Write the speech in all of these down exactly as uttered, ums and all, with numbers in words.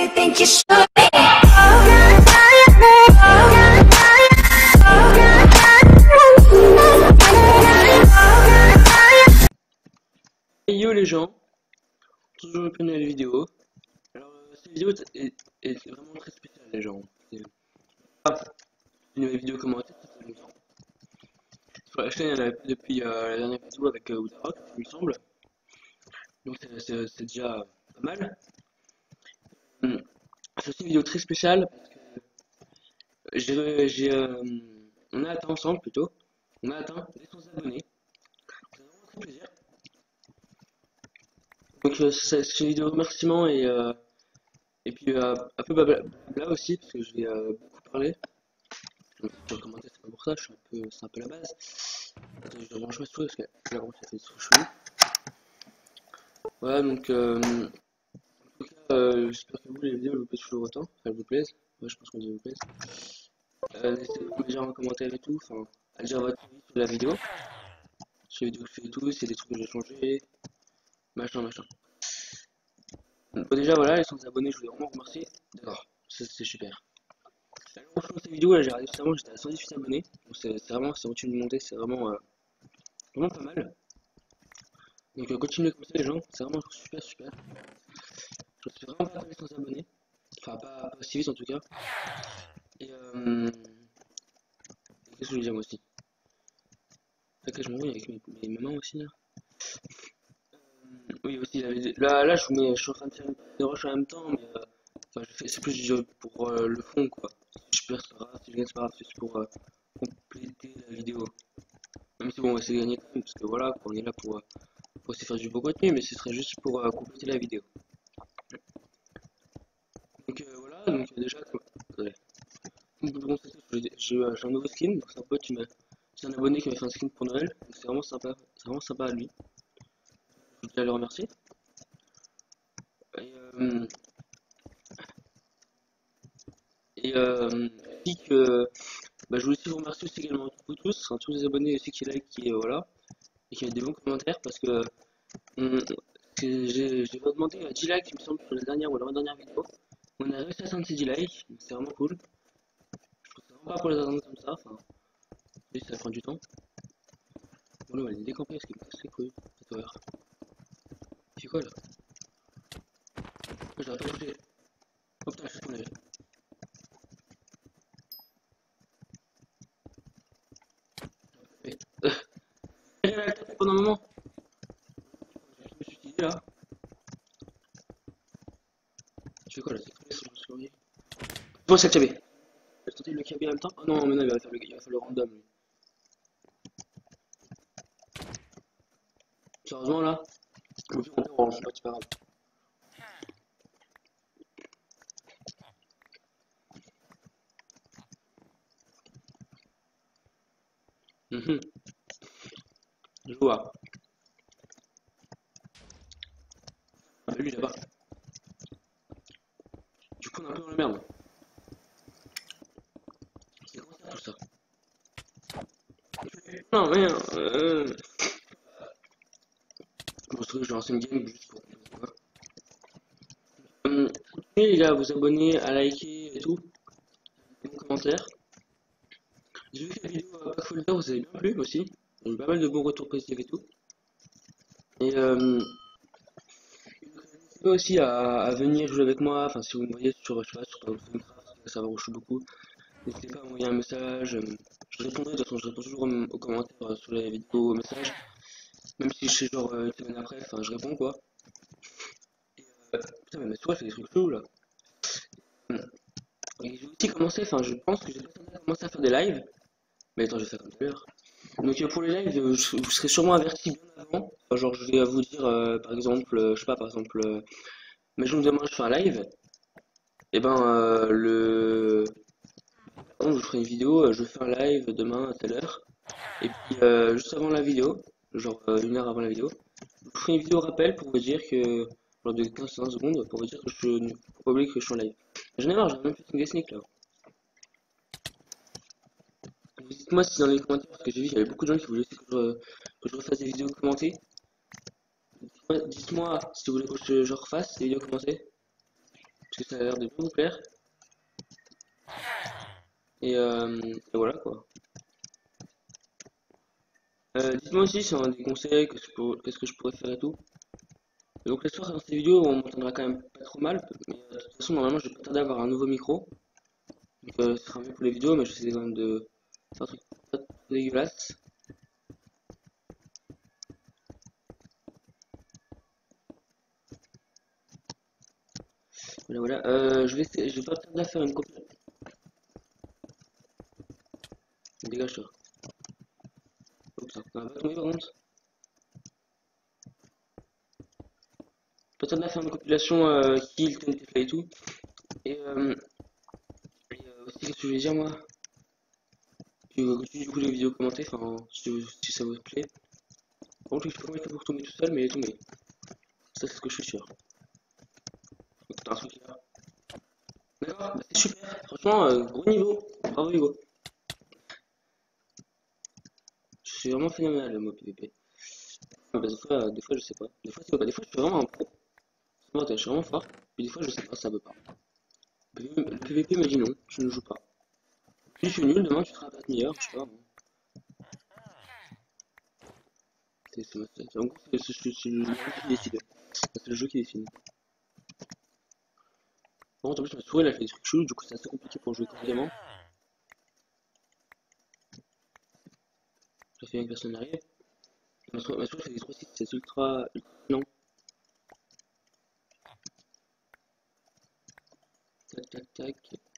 think you should be. Hey yo les gens, toujours une nouvelle vidéo. Alors euh, cette vidéo est, est vraiment très spéciale les gens. C'est pas une nouvelle vidéo commentée, ça fait longtemps. Sur la chaîne il y en avait depuis euh, la dernière vidéo avec euh, Oudarok, il me semble. Donc c'est déjà pas mal. Hum, C'est aussi une vidéo très spéciale parce que j'ai, j'ai, euh, on a atteint ensemble plutôt, on a atteint les cent abonnés. C'est vraiment très plaisir. Donc euh, c'est c'est une vidéo de remerciement et euh, et puis euh, un peu blabla aussi parce que j'ai euh, beaucoup parlé. Je vais commenter, c'est pas pour ça, je suis un peu, c'est un peu la base. Attends, je range mes souris parce que là, ça fait trop chelou. Voilà, donc euh, en tout cas, euh, j'espère que vous les vidéos vous plaisent toujours autant, elles vous plaisent. Moi, je pense qu'on vous plaisent. Euh, N'hésitez pas à me dire en commentaire et tout, enfin, à dire votre avis sur la vidéo, sur les vidéos que je fais et tout, c'est des trucs que j'ai changé, machin, machin. Bon, déjà voilà, les cent abonnés, je voulais vraiment remercier. D'accord, c'est super. Alors, franchement, cette vidéo, là, j'ai regardé récemment, j'étais à cent dix-huit abonnés. Donc, c'est vraiment, c'est continue de monter, c'est vraiment, euh, vraiment pas mal. Donc, euh, continuez comme ça, les gens, c'est vraiment super, super. Je suis vraiment pas à les cent abonnés. Enfin, pas, pas si vite en tout cas. Et, euh, qu'est-ce que je voulais dire moi aussi? C'est que je m'envoie avec mes, mes, mes mains aussi, là. Euh, oui, aussi, la vidéo. Là, là, je vous mets, je suis en train de faire une des rushs en même temps, mais euh, enfin, je fais, c'est plus du- pour euh, le fond, quoi. Si je perds, c'est pas grave, si je gagne, c'est pas grave, c'est juste pour euh, compléter la vidéo. Même si bon, on va essayer de gagner quand même, parce que voilà, on est là pour, euh, pour essayer de faire du beau contenu, mais ce serait juste pour euh, compléter la vidéo. Donc euh, voilà, donc euh, déjà, comme... attendez. Comme vous le constatez, j'ai j'ai, euh, j'ai un nouveau skin, donc c'est un pote qui m'a, c'est un abonné qui m'a fait un skin pour Noël, donc c'est vraiment sympa, c'est vraiment sympa à lui. Je voudrais le remercier. Et, euh, et euh, aussi que, bah, je voulais aussi vous remercier aussi également vous tous, enfin, tous les abonnés aussi qui like, qui euh, voilà, et qui mettent des bons commentaires, parce que hum, j'ai j'ai pas demandé à dix likes, il me semble, sur la dernière ou la dernière vidéo. On a réussi à atteindre ces dix likes, c'est vraiment cool. Je trouve ça vraiment pas pour les attendre comme ça, enfin, oui, ça prend du temps. Bon, là, on va les décamper parce qu'il me casse les couilles. Attends, voir. C'est quoi là? J'aurais pas bougé. Oh putain, je suis tombé. J'ai la tête pendant un moment. Je me suis dit là. Tu fais quoi là? C'est quoi sur le souris? Bon, c'est le K B. Je vais tenter le K B en même temps. Oh non, mais non, il va faire le, il va faire le random lui. Sérieusement là, au pire, on range, c'est pas grave. Mhm. Je vois. Ah, lui là-bas. Du coup, on est un peu dans la merde. C'est quoi ça, tout ça? Non, mais euh... bon, c'est vrai que je vais lancer une game juste pour. Hum, continuez les gars à vous abonner, à liker et tout. Des bons commentaires. J'ai vu que la vidéo euh, Pack Folder vous avez bien plu aussi. Il y a eu pas mal de bons retours positifs et tout. Et euh, n'hésitez pas aussi à, à venir jouer avec moi. Enfin, si vous me voyez sur, je sais pas, sur Minecraft, ça va rocher beaucoup. N'hésitez pas à m'envoyer un message. euh, Je répondrai, de toute façon, je réponds toujours aux, aux commentaires euh, sur les vidéos, aux messages. Même si je sais genre euh, une semaine après, enfin, je réponds quoi. Et, euh, putain, mais ma souris fait des trucs chelous là. Et j'ai aussi commencé, enfin, je pense que j'ai commencé à faire des lives. Mais attends, je vais faire comme tout à l'heure. Donc euh, pour les lives, euh, je- vous serez sûrement avertis bien avant. Enfin, genre je vais vous dire euh, par exemple, euh, je sais pas, par exemple, euh, mais je me demain je fais un live, et ben euh, le par exemple, je ferai une vidéo, euh, je fais un live demain à telle heure, et puis euh, juste avant la vidéo, genre euh, une heure avant la vidéo, je ferai une vidéo rappel pour vous dire que genre de quinze à vingt secondes pour vous dire que je faut pas oublier que je suis en live. J'en ai marre, j'ai même fait une sneak là. Dites-moi si dans les commentaires, parce que j'ai vu qu'il y avait beaucoup de gens qui voulaient aussi que je, que je refasse des vidéos commentées. Dites-moi si vous voulez que je, je refasse les vidéos commentées. Parce que ça a l'air de bien vous plaire. Et, euh, et voilà quoi. Euh, dites-moi aussi si on a des conseils, qu'est-ce que, je pour- qu'est-ce que je pourrais faire et tout. Et donc l'histoire dans ces vidéos, on m'entendra quand même pas trop mal. Mais euh, de toute façon, normalement, je vais pas tarder à avoir un nouveau micro. Donc euh, ce sera mieux pour les vidéos, mais j'essaie quand même de faire un truc pas trop dégueulasse. Voilà, voilà. Euh, je vais essayer, je vais pas tarder à faire une copie. Dégage-toi. Oups, ça va pas tomber par contre. Pas tarder à faire une compilation euh, kill, T N T Fly et tout. Et, euh, et euh, aussi, qu'est-ce que je voulais dire moi? Tu continues du coup les vidéos commentées, enfin, si, si ça vous plaît. Par contre, je sais pas comment il fait pour tomber tout seul, mais il est tombé. Ça, c'est ce que je suis sûr. Donc, t'as un truc là. D'accord, bah, c'est super. Franchement, euh, gros niveau. Bravo, Hugo. Je suis vraiment phénoménal, le mot P V P. Ah, bah, des fois, euh, des fois, je sais pas. Des fois, c'est pas. Des fois, je suis vraiment un pro. Moi, je suis vraiment fort. Puis des fois, je sais pas, ça veut pas. Le P V P m'a dit non, tu ne joues pas. Si je suis nul, demain, tu seras pas meilleur, je sais pas. C'est c'est- c'est- en gros, c'est c'est- c'est- c'est le jeu qui décide. C'est le jeu qui décide. Par contre, en plus, ma souris, elle a fait des trucs chelous, du coup, c'est assez compliqué pour jouer correctement. Ça fait bien que personne n'arrive. Ma souris, ma souris fait des trois six, c'est ultra, ultra lent. Tac, tac, tac.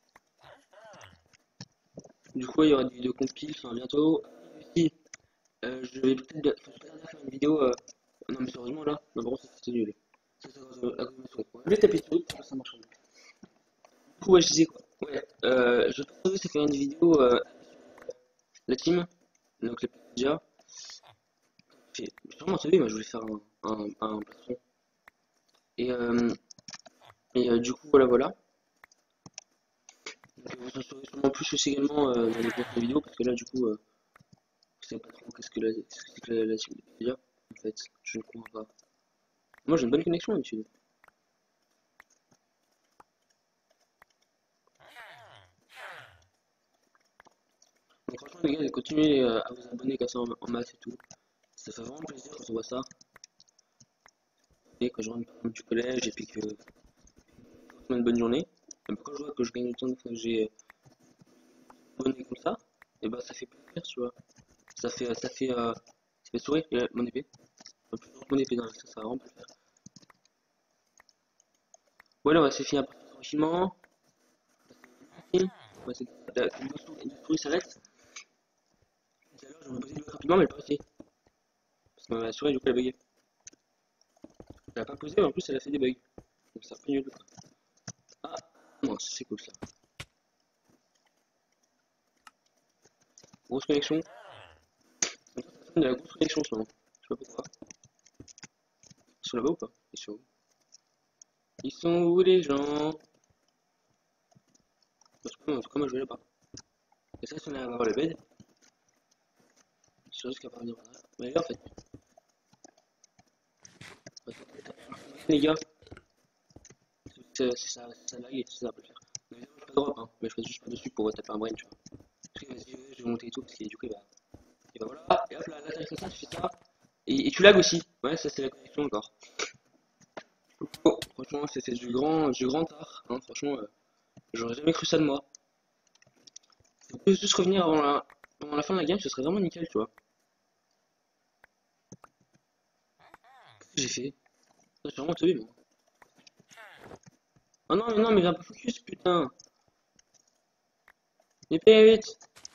Du coup, il y aura des vidéos compiles, enfin, bientôt. Si, euh, je vais peut-être faut que je regarde à faire une vidéo. Euh... Non, mais sérieusement, là, non, par contre, c'était nul. Ça, c'est à cause de à cause de ma souris. On va taper sur pour que ça marche. Du coup, ouais, je disais quoi. Ouais, euh, je vais ça faire une vidéo, euh, la team, donc les déjà. J'ai vraiment entendu, moi, je voulais faire un, un, un plastron. Et, euh, et euh, du coup, voilà, voilà. Donc, vous en saurez sûrement plus aussi également euh, dans les prochaines vidéos, parce que là, du coup, euh, je sais pas trop qu'est-ce que la, qu'est-ce que c'est que la, la team déjà. En fait, je ne comprends pas. Moi, j'ai une bonne connexion d'habitude. Donc, franchement, les gars, continuez euh, à vous abonner comme ça en, en masse et tout. Ça fait vraiment plaisir quand on voit ça. Et quand je rentre du collège et puis que je une bonne journée, et quand je vois que je gagne du temps, que j'ai euh, abonné comme ça, et bah ça fait plaisir, tu vois. Ça fait, ça fait, euh, ça fait sourire, et là, mon épée. Mon épée dans la ça, ça va vraiment plaisir. Voilà, ouais, c'est fini après le tranquillement. Ouais, c'est la souris s'arrête. Tout à l'heure, je me posais rapidement, mais elle est pas restée. Parce que ma souris, du coup, elle a bugué. Elle a pas posé, mais en plus, elle a fait des bugs. Donc, ça a fait nul. Ah, non, c'est cool ça. Grosse connexion. Il y a la grosse connexion en ce moment. Je sais pas pourquoi. Ils sont là-bas ou pas? Ils sont où? Ils sont où les gens? Parce que en tout cas, moi je vais là-bas. Et ça, si on arrive à voir le bed, je risque à parvenir par là. Mais là, en fait, les gars, c'est ça, ça lag, ça peut le faire. Mais évidemment, je suis pas drop, hein. Mais je passe juste pas dessus pour taper un brain, tu vois. Parce que vas-y, je vais monter et tout, parce que du coup, il va. Et bah voilà, et hop là, là, t'arrives comme ça, tu fais ça. Et, et tu lag aussi. Ouais, ça, c'est la connexion encore. Oh, franchement, c'était du grand, du grand art, hein. Franchement, euh, j'aurais jamais cru ça de moi. Si on peut juste revenir avant la, avant la fin de la game, ce serait vraiment nickel, tu vois. Qu'est-ce que j'ai fait? J'ai vraiment teubé, moi. Oh non, mais non, mais viens pas focus, putain. Épée, vite.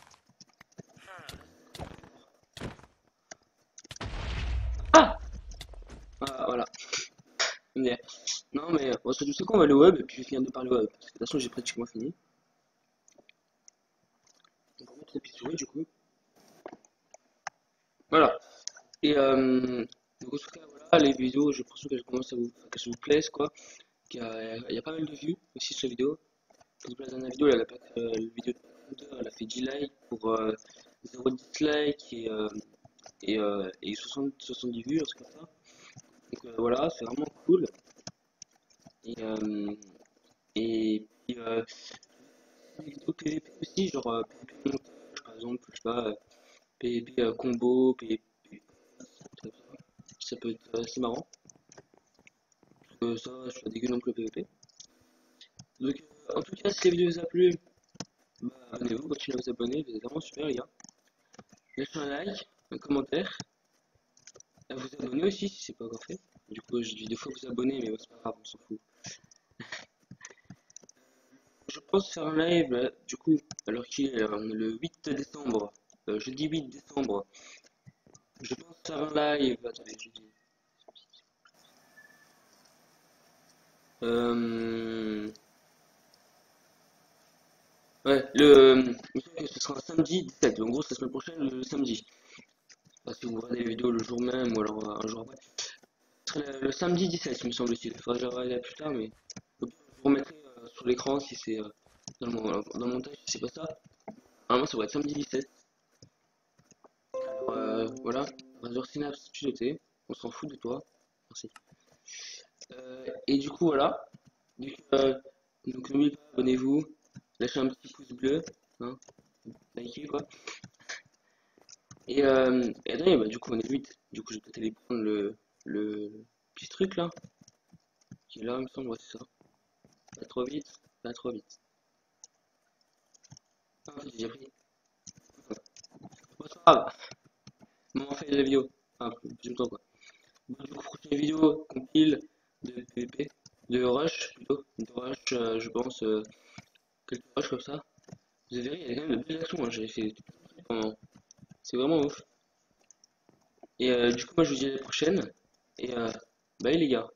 Ah, ah voilà. Mais, non, mais on se dit tout qu'on va aller au web et puis je vais finir de parler au web. Parce que de toute façon, j'ai pratiquement fini. Donc, on va mettre la petite souris, du coup. Voilà. Et, euh, donc, en tout cas, voilà, les vidéos, je pense qu'elles commencent à vous, qu'elles vous plaisent, quoi. Il y, a, il y a pas mal de vues aussi sur la vidéo. Par exemple, la dernière vidéo, elle a pas, euh, la vidéo de elle a fait dix likes pour euh, zéro dislike et, euh, et, euh, et soixante, soixante-dix vues, un truc comme ça. Donc euh, voilà, c'est vraiment cool. Et, euh, et euh, des vidéos P V P aussi, genre euh, P V P montage, par exemple, je sais pas, euh, P V P euh, combo, P V P, ça peut être assez marrant. Euh, ça, je suis pas dégueu non plus au P V P. Donc, euh, en tout cas, si la vidéo vous a plu, bah, abonnez-vous, continuez à vous abonner, vous êtes vraiment super, les gars. Lâchez un like, un commentaire, à vous abonner aussi si c'est pas encore fait. Du coup, je dis des fois vous abonner, mais ouais, c'est pas grave, on s'en fout. Je pense faire un live, là, du coup, alors qu'il est euh, le huit décembre, euh, jeudi huit décembre, je pense faire un live, attendez, je dis. Euh, ouais, le, il me semble que ce sera un samedi dix-sept, en gros, c'est la semaine prochaine, le samedi. Enfin, si vous regardez les vidéos le jour même, ou alors euh, un jour après. Ce serait le, le samedi dix-sept, il me semble-t-il. Il faudra que je regarde plus tard, mais au pire, je vous remettrai euh, sur l'écran si c'est euh, dans, le, dans le montage, si c'est pas ça. Normalement, ça va être samedi dix-sept. Alors, euh, voilà, Razor Synapse, tu noté. On s'en fout de toi. Merci. Euh, et du coup, voilà. Du coup, euh, donc, n'oubliez pas, abonnez-vous. Lâchez un petit pouce bleu. Hein, likez, quoi. Et, euh, et attendez, bah, du coup, on est huit. Du coup, je vais peut-être aller prendre le, le petit truc là. Qui est là, il me semble, ouais, c'est ça. Pas trop vite, pas trop vite. Ah, en fait, j'ai déjà pris. Bon, c'est pas grave. Bon, on fait la vidéo. Enfin, plus longtemps, quoi. Bon, du coup, prochaine vidéo, compile de P V P, de Rush, plutôt. De Rush, euh, je pense, euh, quelques Rush comme ça. Vous verrez, il y a quand même de belles actions, hein. J'ai fait tout le truc pendant. C'est vraiment ouf. Et euh, du coup, moi, je vous dis à la prochaine. Et euh, bye les gars.